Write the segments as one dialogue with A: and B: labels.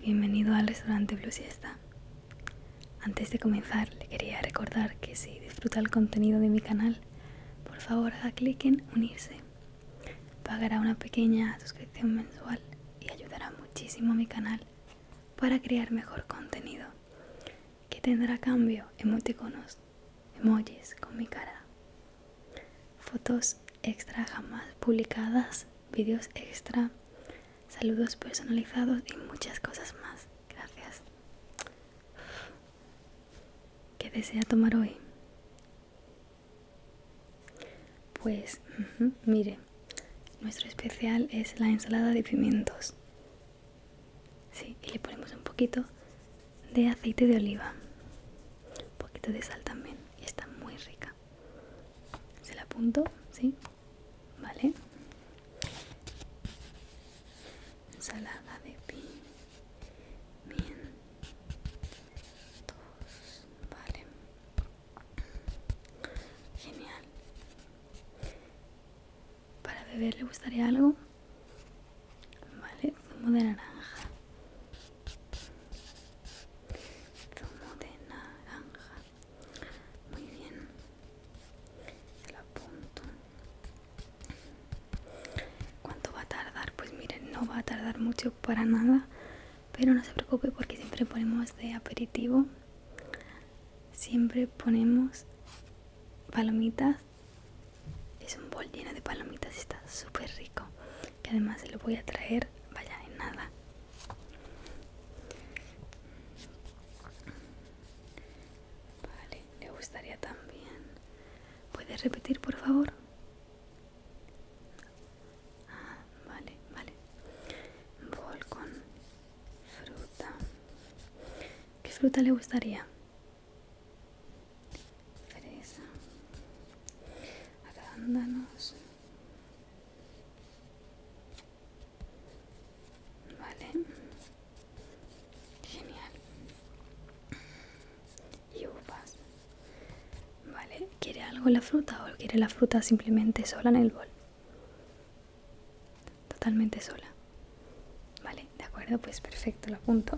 A: bienvenido al restaurante Blue Siesta. Antes de comenzar, le quería recordar que si disfruta el contenido de mi canal, por favor haga clic en unirse. Pagará una pequeña suscripción mensual y ayudará muchísimo a mi canal para crear mejor contenido, que tendrá a cambio emoticonos, emojis con mi cara, fotos extra jamás publicadas, vídeos extra, saludos personalizados y muchas cosas más. Gracias. ¿Qué desea tomar hoy? Pues, mire, nuestro especial es la ensalada de pimientos. Sí, y le ponemos un poquito de aceite de oliva, un poquito de sal también, y está muy rica. ¿Se la apunto? Sí. Vale. Ensalada de pimientos. Vale. Genial. ¿Para beber le gustaría algo? Vale, zumo de naranja. Zumo de naranja. Muy bien. Se lo apunto. ¿Cuánto va a tardar? Pues miren, no va a tardar mucho para nada, pero no se preocupe porque siempre ponemos de aperitivo, siempre ponemos palomitas. Es un bol lleno de palomitas, está súper rico, que además se lo voy a traer, vaya, en nada. Vale, le gustaría también. ¿Puedes repetir, por favor? Vale, vale. Bol con fruta. ¿Qué fruta le gustaría? Fresa, arándanos. Vale. Genial. Y uvas. Vale. ¿Quiere algo la fruta o quiere la fruta simplemente sola en el bol? Totalmente sola. Vale, de acuerdo, pues perfecto, lo apunto.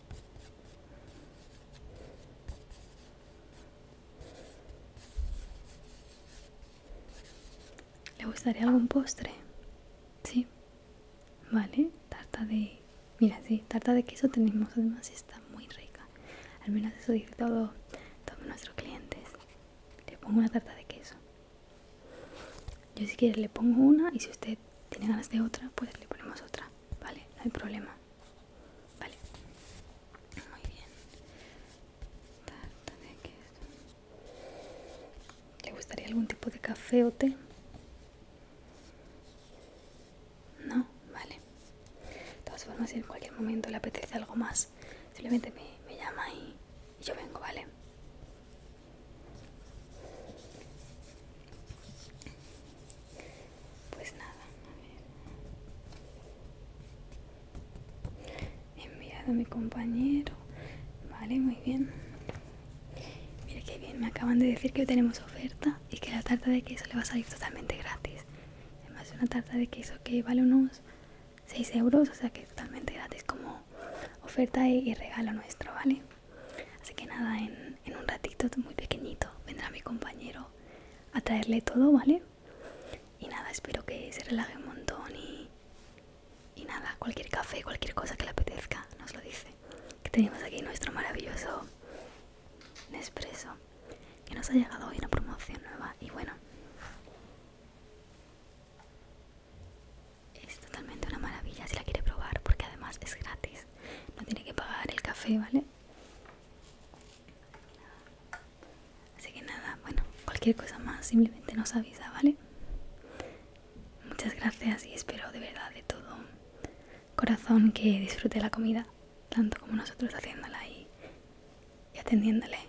A: ¿Le gustaría algún postre? Sí. Vale, tarta de... Mira, sí, tarta de queso tenemos, además está muy rica. Al menos eso dice todos nuestros clientes. Le pongo una tarta de queso. Yo si quiere le pongo una y si usted tiene ganas de otra, pues le ponemos otra. Vale, no hay problema. Vale. Muy bien. Tarta de queso. ¿Le gustaría algún tipo de café o té? No, vale. De todas formas, si en cualquier momento le apetece algo más, simplemente me llama y yo vengo, ¿vale? Pues nada, a ver. He enviado a mi compañero. Vale, muy bien. Mire qué bien, me acaban de decir que hoy tenemos oferta y que la tarta de queso le va a salir totalmente gratis. Además, es una tarta de queso que vale unos 6 euros, o sea que es totalmente gratis, como oferta y regalo nuestro, ¿vale? Así que nada, en un ratito muy pequeñito vendrá mi compañero a traerle todo, ¿vale? Y nada, espero que se relaje un montón y nada, cualquier café, cualquier cosa que le apetezca, nos lo dice. Que tenemos aquí nuestro maravilloso Nespresso, que nos ha llegado hoy una promoción nueva y bueno, es totalmente una maravilla si la quiere probar porque además es gratis, no tiene que pagar el café, ¿vale? Así que nada, bueno, cualquier cosa más simplemente nos avisa, ¿vale? Muchas gracias y espero de verdad de todo corazón que disfrute la comida tanto como nosotros haciéndola y atendiéndole.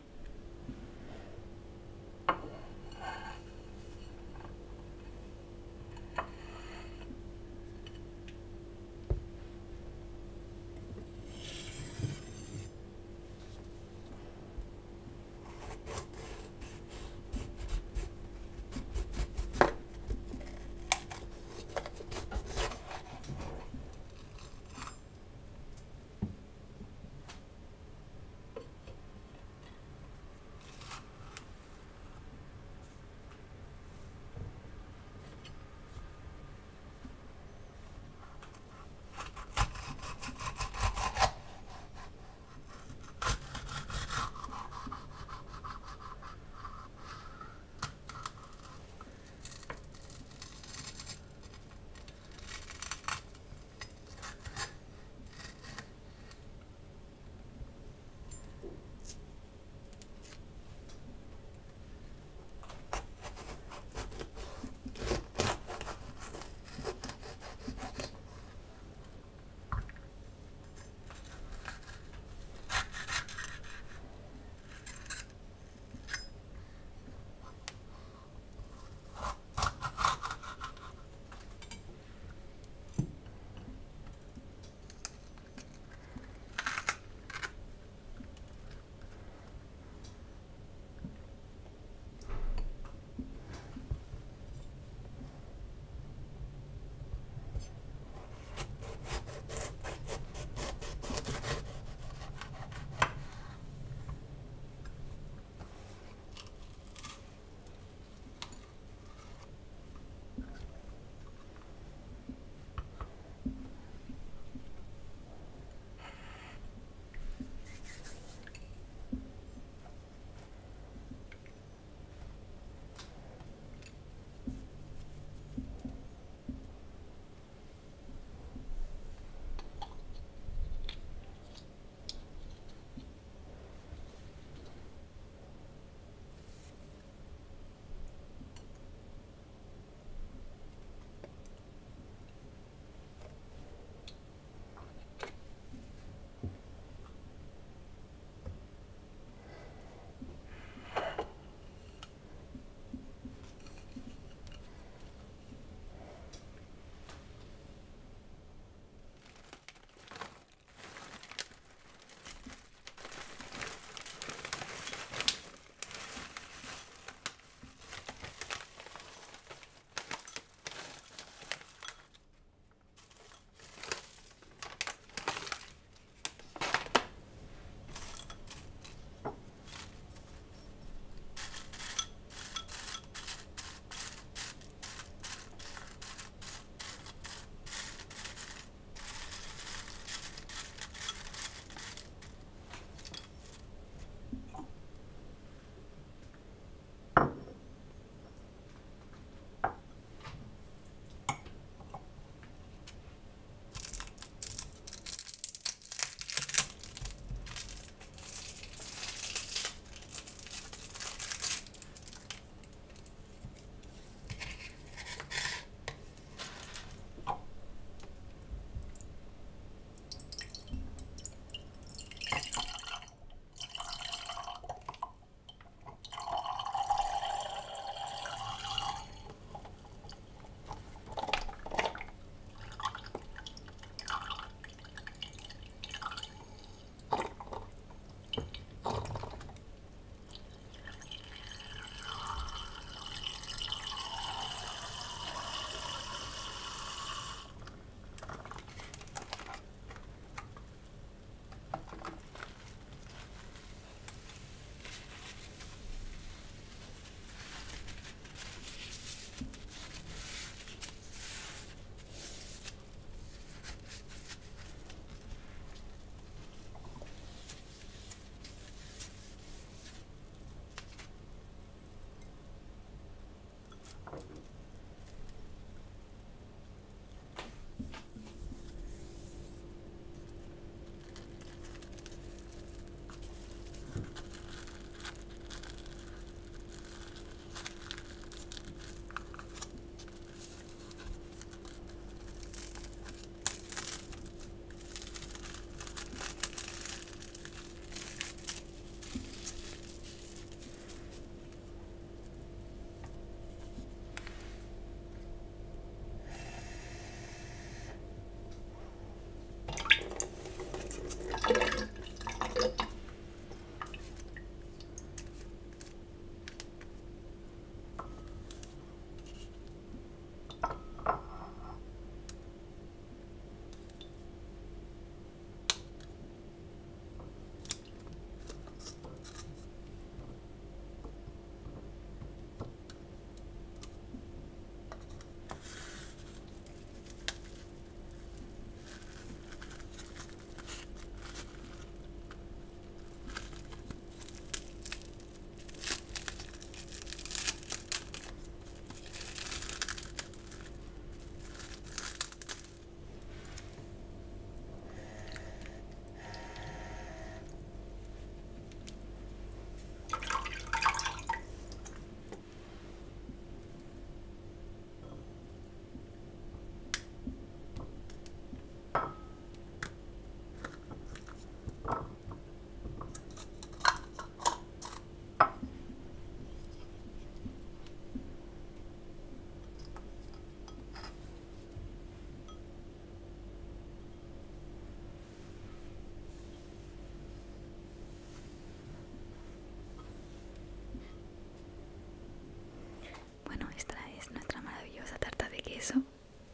A: bueno, esta es nuestra maravillosa tarta de queso.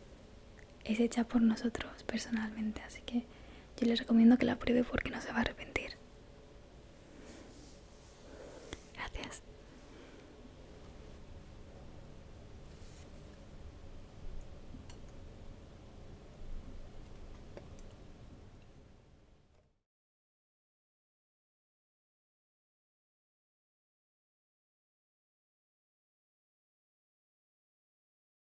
A: Es hecha por nosotros personalmente, así que yo les recomiendo que la pruebe porque no se va a arrepentir.